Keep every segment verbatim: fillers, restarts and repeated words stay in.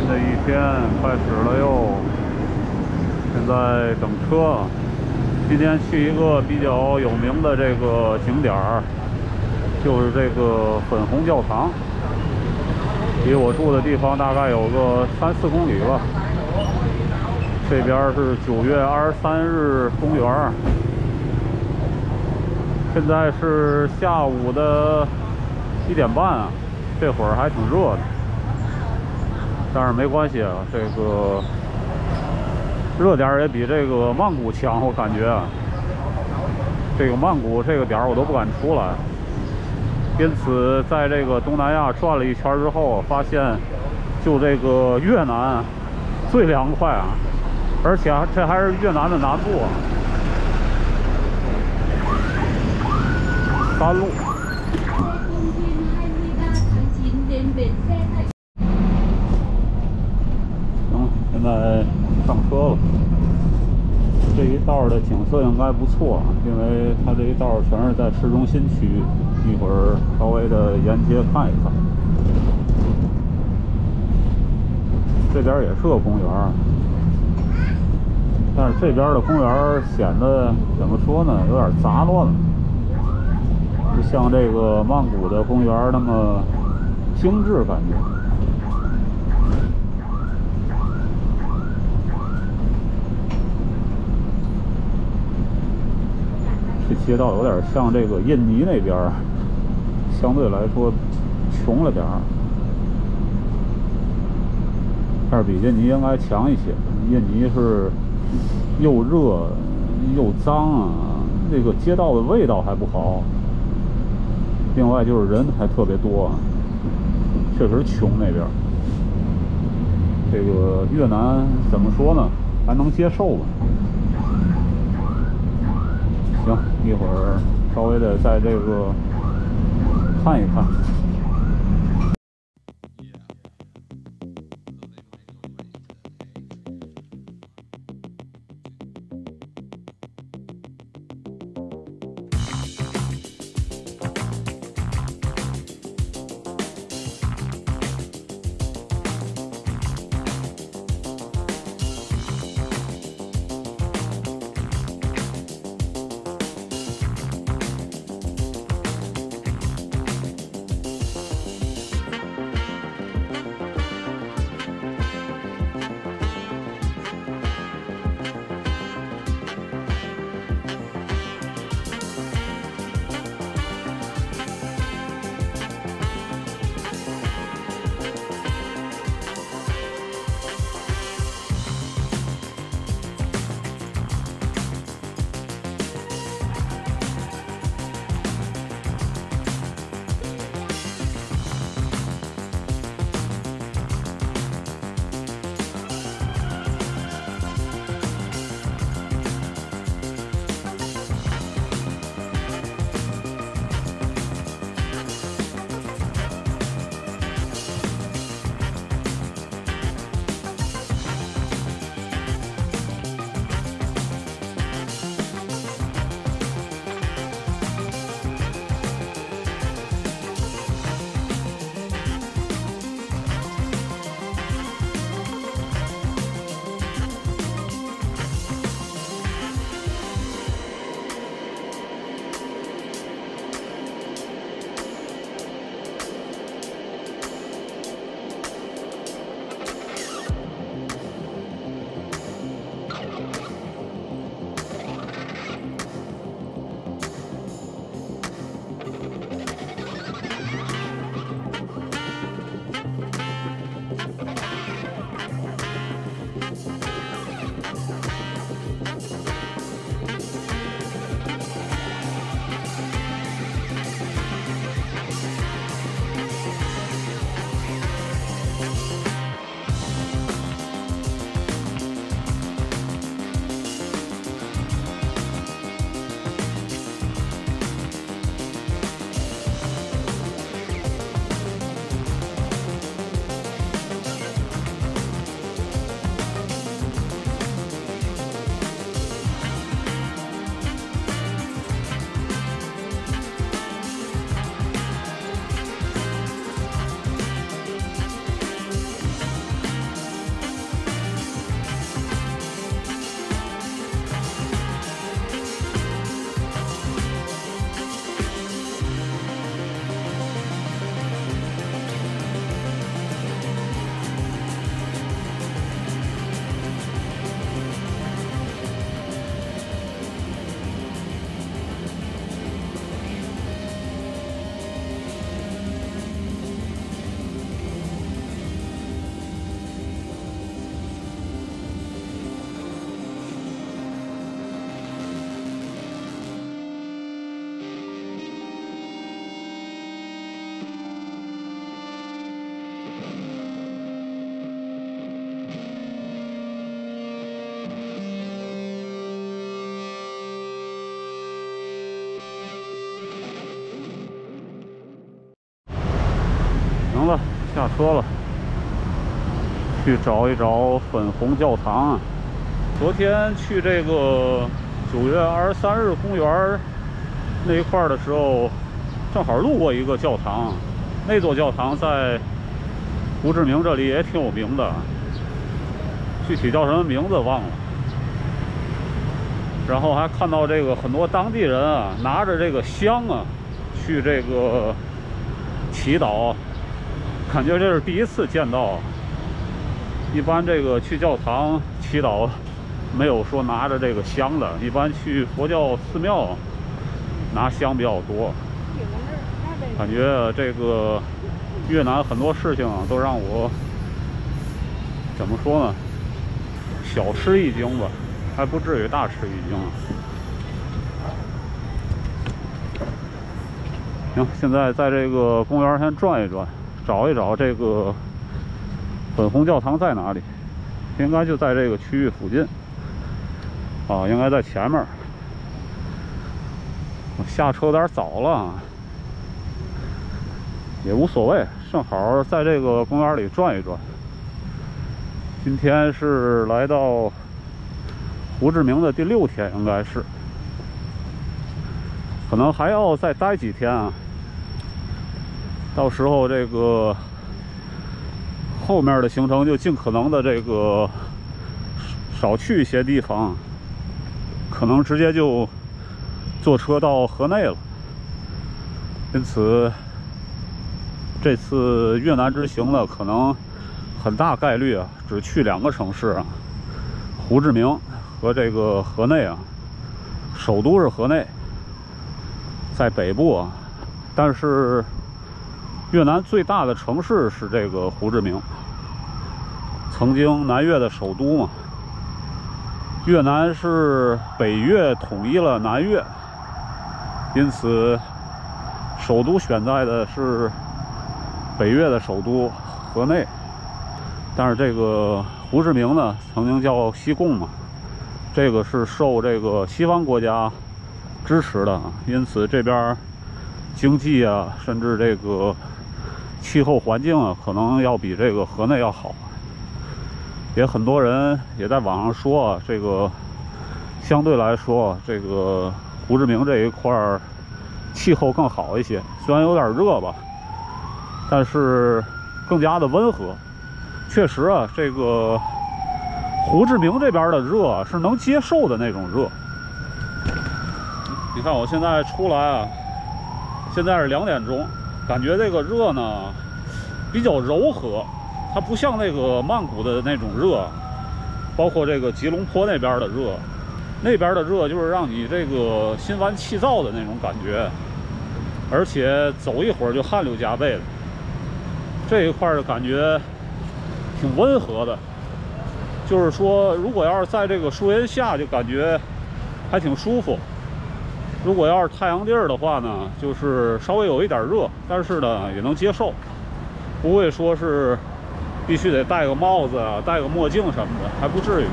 新的一天开始了哟，现在等车。今天去一个比较有名的这个景点儿，就是这个粉红教堂，离我住的地方大概有个三四公里吧。这边是九月二十三日公园，现在是下午的一点半啊，这会儿还挺热的。 但是没关系啊，这个热点也比这个曼谷强，我感觉啊。这个曼谷这个点儿我都不敢出来，因此在这个东南亚转了一圈之后，发现就这个越南最凉快啊，而且这还是越南的南部啊，山路。 现在上车了，这一道的景色应该不错，因为它这一道全是在市中心区，一会儿稍微的沿街看一看。这边也是个公园，但是这边的公园显得怎么说呢，有点杂乱了，不像这个曼谷的公园那么精致感觉。 这街道有点像这个印尼那边，相对来说穷了点儿，但是比印尼应该强一些。印尼是又热又脏啊，这个街道的味道还不好。另外就是人还特别多，确实穷那边。这个越南怎么说呢？还能接受吧。 行，一会儿稍微的在这个看一看。 下车了，去找一找粉红教堂啊。昨天去这个九月二十三日公园那一块的时候，正好路过一个教堂，那座教堂在胡志明这里也挺有名的，具体叫什么名字忘了。然后还看到这个很多当地人啊，拿着这个香啊，去这个祈祷，感觉这是第一次见到。一般这个去教堂祈祷，没有说拿着这个香的，一般去佛教寺庙拿香比较多。感觉这个越南很多事情啊，都让我怎么说呢，小吃一惊吧，还不至于大吃一惊啊。行，现在在这个公园先转一转，找一找这个粉红教堂在哪里，应该就在这个区域附近啊，应该在前面。我下车有点早了，也无所谓，正好在这个公园里转一转。今天是来到胡志明的第六天，应该是，可能还要再待几天啊。到时候这个后面的行程就尽可能的这个少去一些地方，可能直接就坐车到河内了。因此这次越南之行呢，可能很大概率啊只去两个城市啊，胡志明和这个河内啊。首都是河内，在北部啊，但是越南最大的城市是这个胡志明，曾经南越的首都嘛。越南是北越统一了南越，因此首都选在的是北越的首都河内。但是这个胡志明呢，曾经叫西贡嘛，这个是受这个西方国家支持的，因此这边经济啊，甚至这个气候环境啊，可能要比这个河内要好。也很多人也在网上说啊，这个相对来说，这个胡志明这一块气候更好一些，虽然有点热吧，但是更加的温和。确实啊，这个胡志明这边的热是能接受的那种热。你看我现在出来啊，现在是两点钟，感觉这个热呢比较柔和，它不像那个曼谷的那种热，包括这个吉隆坡那边的热，那边的热就是让你这个心烦气躁的那种感觉，而且走一会儿就汗流浃背的。这一块的感觉挺温和的，就是说如果要是在这个树荫下就感觉还挺舒服，如果要是太阳地儿的话呢，就是稍微有一点热，但是呢也能接受，不会说是必须得戴个帽子啊，戴个墨镜什么的，还不至于。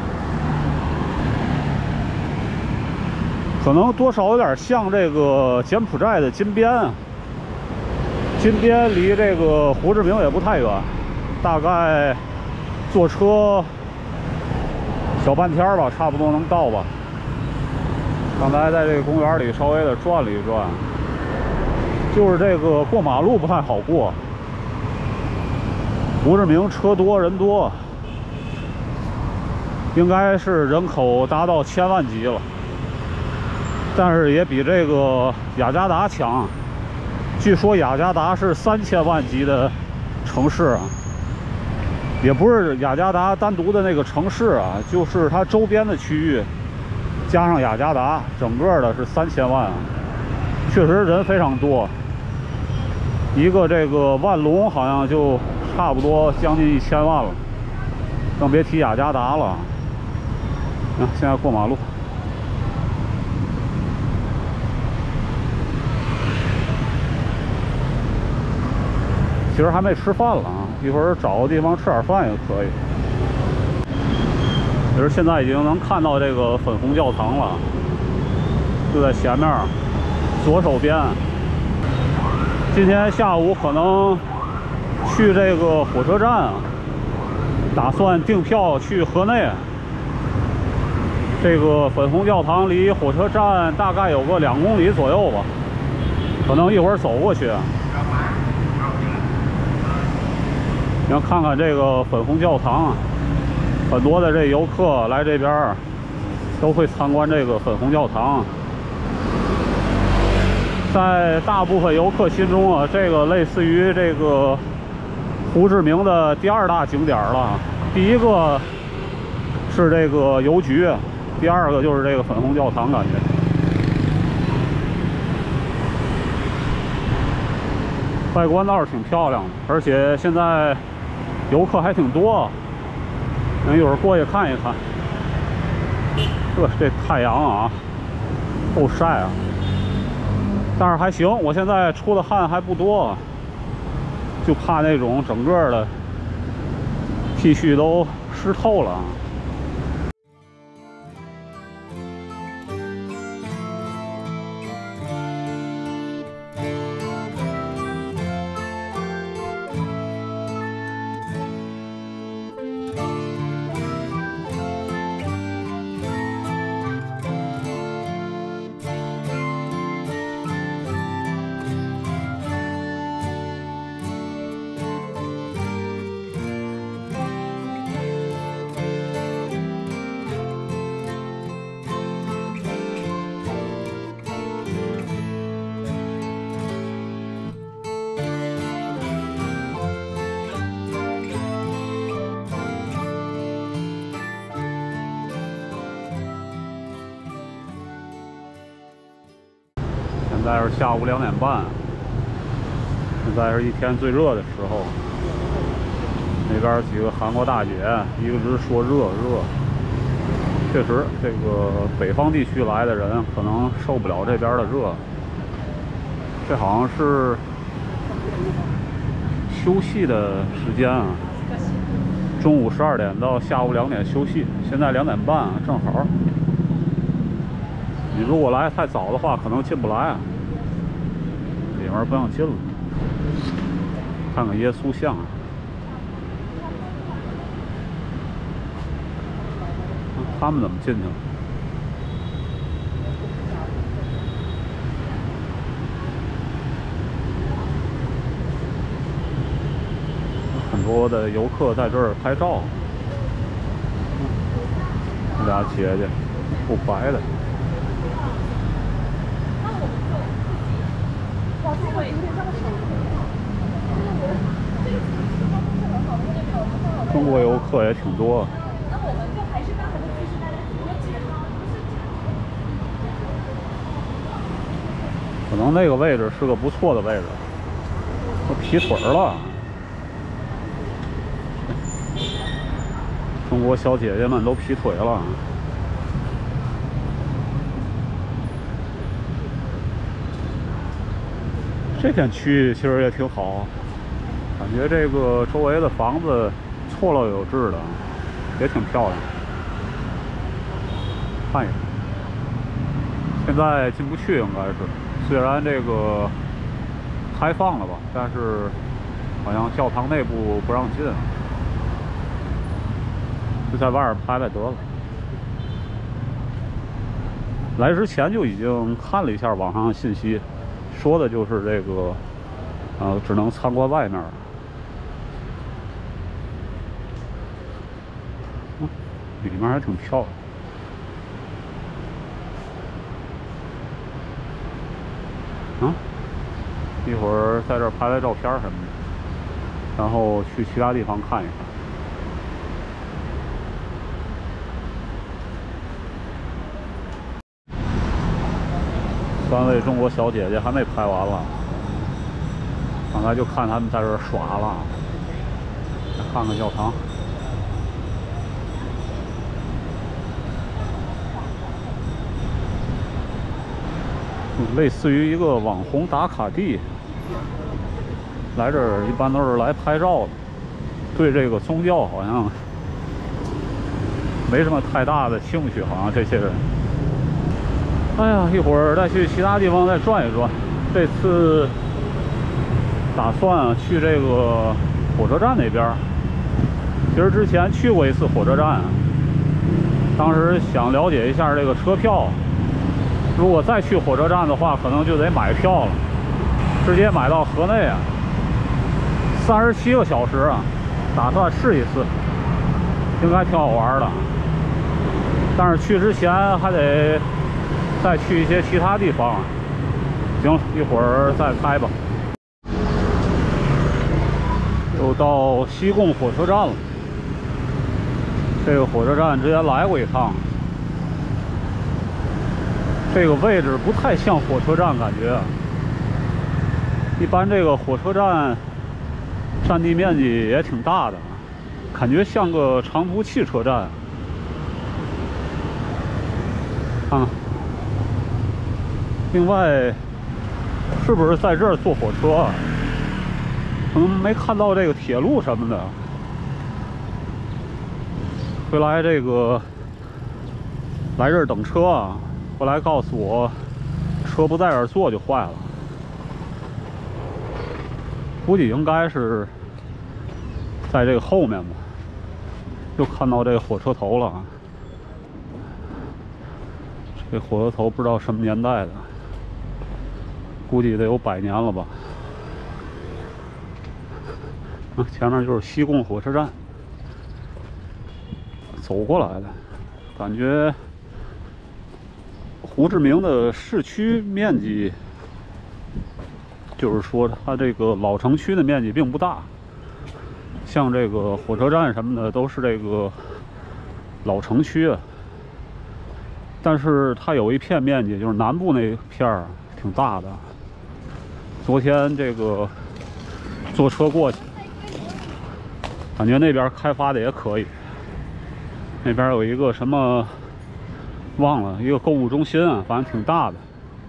可能多少有点像这个柬埔寨的金边啊，金边离这个胡志明也不太远，大概坐车小半天吧，差不多能到吧。刚才在这个公园里稍微的转了一转，就是这个过马路不太好过。胡志明车多人多，应该是人口达到千万级了，但是也比这个雅加达强。据说雅加达是三千万级的城市啊，也不是雅加达单独的那个城市啊，就是它周边的区域加上雅加达，整个的是三千万啊，确实人非常多。一个这个万隆好像就差不多将近一千万了，更别提雅加达了。啊，现在过马路。其实还没吃饭了啊，一会儿找个地方吃点饭也可以。其实现在已经能看到这个粉红教堂了，就在前面左手边。今天下午可能去这个火车站啊，打算订票去河内。这个粉红教堂离火车站大概有个两公里左右吧，可能一会儿走过去。你要看看这个粉红教堂啊，很多的这游客来这边都会参观这个粉红教堂。在大部分游客心中啊，这个类似于这个胡志明的第二大景点了。第一个是这个邮局，第二个就是这个粉红教堂，感觉。外观倒是挺漂亮的，而且现在游客还挺多，咱一会儿过去看一看。这这太阳啊，够晒啊！但是还行，我现在出的汗还不多，就怕那种整个的 T 恤都湿透了。现在是下午两点半，现在是一天最热的时候。那边几个韩国大姐一直说热热，确实，这个北方地区来的人可能受不了这边的热。这好像是休息的时间啊，中午十二点到下午两点休息，现在两点半啊，正好。你如果来太早的话，可能进不来啊。里面不让进了。看看耶稣像啊，他们怎么进去了？很多的游客在这儿拍照。这俩姐姐，够白的。中国游客也挺多。可能那个位置是个不错的位置，都劈腿了。中国小姐姐们都劈腿了。这片区域其实也挺好，感觉这个周围的房子错落有致的，也挺漂亮。看一看，现在进不去，应该是。虽然这个开放了吧，但是好像教堂内部不让进，就在外面拍拍得了。来之前就已经看了一下网上的信息，说的就是这个，呃，只能参观外面。嗯，里面还挺漂亮。啊，一会儿在这儿拍拍照片什么的，然后去其他地方看一看。三位中国小姐姐还没拍完了，刚才就看他们在这儿耍了。再看看教堂。类似于一个网红打卡地，来这儿一般都是来拍照的，对这个宗教好像没什么太大的兴趣，好像这些人。哎呀，一会儿再去其他地方再转一转。这次打算啊去这个火车站那边。其实之前去过一次火车站，当时想了解一下这个车票。如果再去火车站的话，可能就得买票了，直接买到河内啊，三十七个小时啊，打算试一次，应该挺好玩的。但是去之前还得再去一些其他地方。行，一会儿再开吧。又到西贡火车站了。这个火车站之前来过一趟，这个位置不太像火车站，感觉。一般这个火车站占地面积也挺大的，感觉像个长途汽车站。看看，另外，是不是在这儿坐火车啊？可能没看到这个铁路什么的。回来这个来这儿等车啊，后来告诉我车不在这儿坐就坏了，估计应该是在这个后面吧。又看到这个火车头了啊，这火车头不知道什么年代的，估计得有百年了吧。啊，前面就是西贡火车站。走过来的，感觉胡志明的市区面积，就是说它这个老城区的面积并不大，像这个火车站什么的都是这个老城区啊。但是它有一片面积，就是南部那片儿挺大的。昨天这个坐车过去，感觉那边开发的也可以。那边有一个什么忘了，一个购物中心啊，反正挺大的。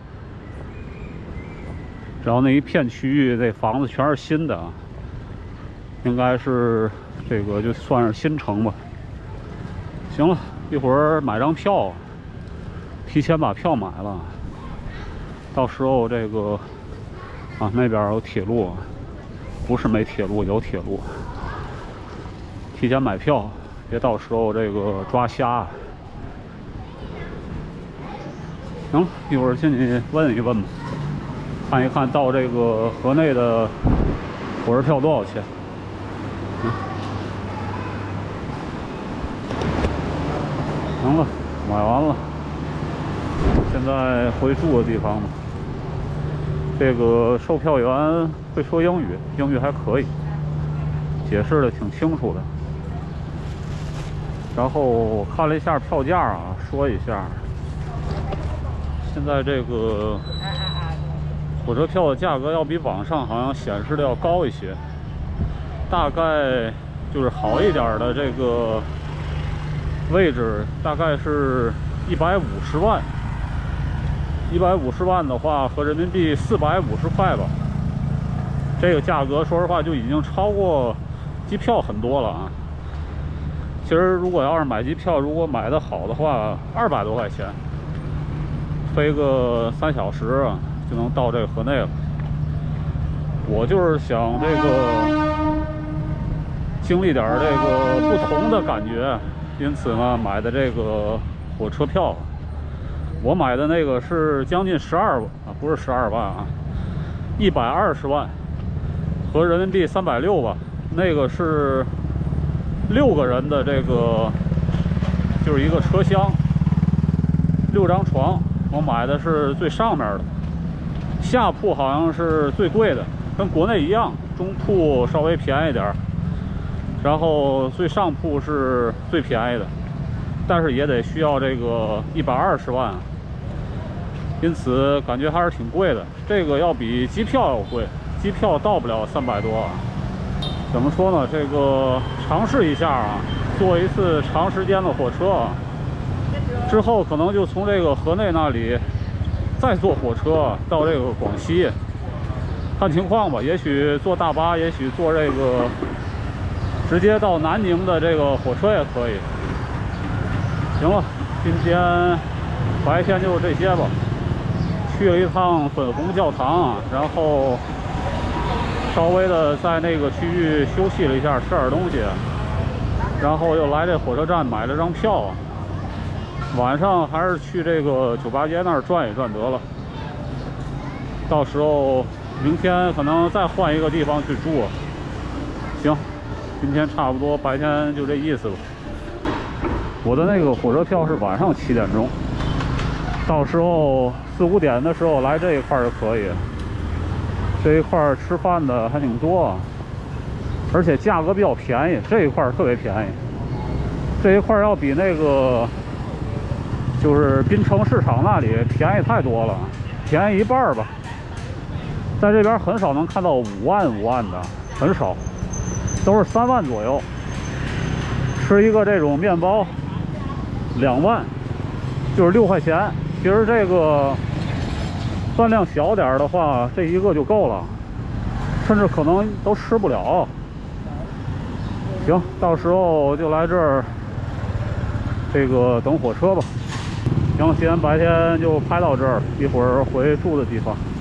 然后那一片区域，这房子全是新的啊，应该是这个就算是新城吧。行了，一会儿买张票，提前把票买了，到时候这个啊那边有铁路，不是没铁路，有铁路，提前买票。别到时候这个抓瞎。行，一会儿进去问一问吧，看一看到这个河内的火车票多少钱。嗯，行了，买完了，现在回住的地方吧。这个售票员会说英语，英语还可以，解释的挺清楚的。然后我看了一下票价啊，说一下，现在这个火车票的价格要比网上好像显示的要高一些，大概就是好一点的这个位置，大概是一百五十万，一百五十万的话合人民币四百五十块吧。这个价格说实话就已经超过机票很多了啊。其实如果要是买机票，如果买的好的话，二百多块钱，飞个三小时啊，就能到这个河内了。我就是想这个经历点这个不同的感觉，因此呢买的这个火车票。我买的那个是将近十二万啊，不是十二万啊，一百二十万，合人民币三百六吧。那个是六个人的这个，就是一个车厢，六张床。我买的是最上面的，下铺好像是最贵的，跟国内一样，中铺稍微便宜点儿，然后最上铺是最便宜的，但是也得需要这个一百二十万，因此感觉还是挺贵的。这个要比机票要贵，机票到不了三百多啊。怎么说呢？这个尝试一下啊，坐一次长时间的火车啊，之后可能就从这个河内那里再坐火车到这个广西，看情况吧。也许坐大巴，也许坐这个直接到南宁的这个火车也可以。行了，今天白天就这些吧。去了一趟粉红教堂啊，然后稍微的在那个区域休息了一下，吃点东西，然后又来这火车站买了张票。晚上还是去这个酒吧街那儿转一转得了。到时候明天可能再换一个地方去住。行，今天差不多白天就这意思吧。我的那个火车票是晚上七点钟，到时候四五点的时候来这一块儿就可以。这一块儿吃饭的还挺多，而且价格比较便宜，这一块儿特别便宜。这一块儿要比那个就是滨城市场那里便宜太多了，便宜一半吧。在这边很少能看到五万五万的，很少，都是三万左右。吃一个这种面包，两万，就是六块钱。其实这个饭量小点的话，这一个就够了，甚至可能都吃不了。行，到时候就来这儿，这个等火车吧。行，今天白天就拍到这儿，一会儿回住的地方。